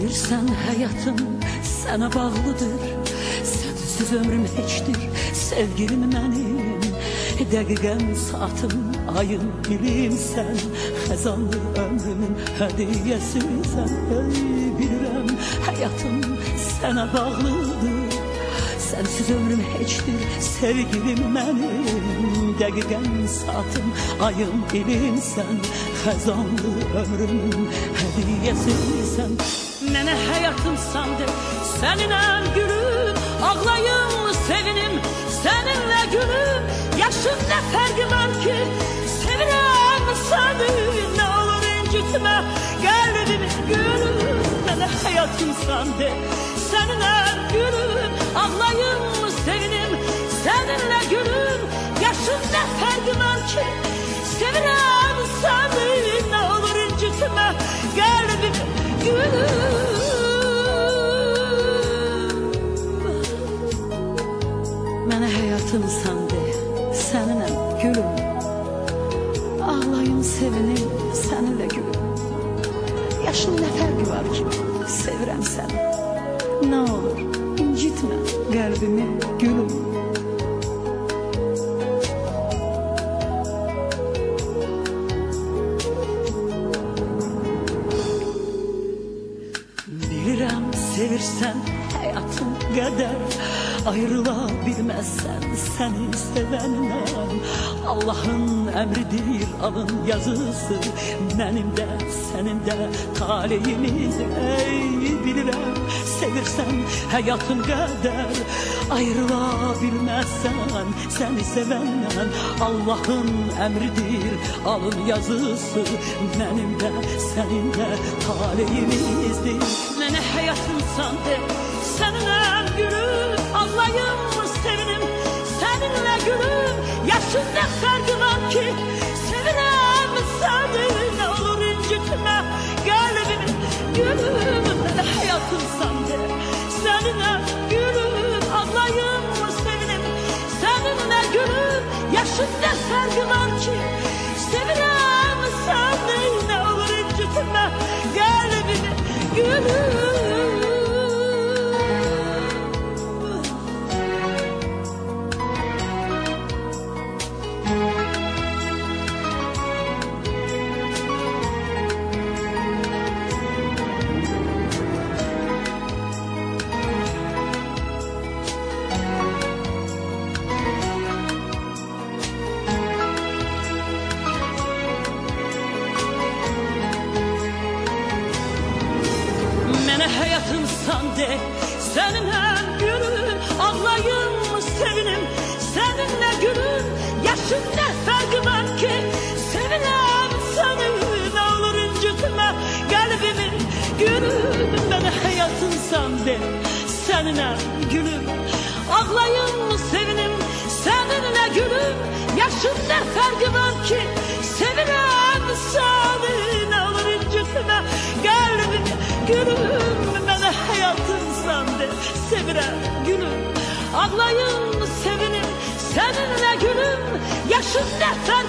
Bilirsən həyatım sənə bağlıdır, sənsiz ömrüm heçdir sevgilim mənim. Dəqiqəm, saatım, ayım, ilim sən, xəzanlı ömrümün hədiyyəsisən. Bilirəm həyatım sənə bağlıdır, sənsiz ömrüm heçdir sevgilim mənim. Dəqiqəm, saatım, ayım, ilim sən, xəzanlı ömrümün hədiyyəsisən. Mənə həyatımsan de, səninəm gülüm, ağlayım, sevinim, səninlə gülüm. Yaşın nə fərqi var ki, sevirəm səni, nə olur incitmə qəlbimi gülüm. Mənə həyatımsan de, səninəm gülüm, ağlayım, sevinim, səninlə gülüm. Yaşın nə fərqi var ki, sevirəm səni, nə olur incitmə qəlbimi gülüm. Mənə həyatımsan de, səninəm gülüm, ağlayım, sevinim, səninlə gülüm. Yaşın nə fərqi var ki, sevirəm səni, nə olur incitmə qəlbimi gülüm. Bilirəm sevirsən həyatım qədər, ayrıla bilməzsən səni sevəndən. Allahın əmridir alın yazısı, mənim də sənin də taleyimiz. Ey bilirəm sevirsən həyatım qədər, ayrıla bilməzsən səni sevəndən. Allahın əmridir alın yazısı, mənim də sənin də taleyimizdir. Mənə həyatımsan de, səninəm gülüm, ağlayım, sevinim, səninlə gülüm. Yaşın nə fərqi var ki, sevirəm səni, nə olur incitmə qəlbimi gülüm. Mənə həyatımsan de, səninəm gülüm, ağlayım, sevinim, səninlə gülüm. Yaşın nə fərqi var ki, sevirəm səni, nə olur incitmə qəlbimi gülüm. Mənə həyatımsan de, səninəm gülüm, ağlayım, sevinim, səninlə gülüm. Yaşın nə fərqi var ki, sevirəm səni, nə olur incitmə qəlbimi gülüm. Mənə həyatımsan de, səninəm gülüm, ağlayım, sevinim, səninlə gülüm. Yaşın nə fərqi var ki, sevirəm səni, nə olur incitmə qəlbimi gülüm. Mənə həyatımsan de, sevirəm gülüm, ağlayım, sevinim, səninlə gülüm. Yaşın nə fərqi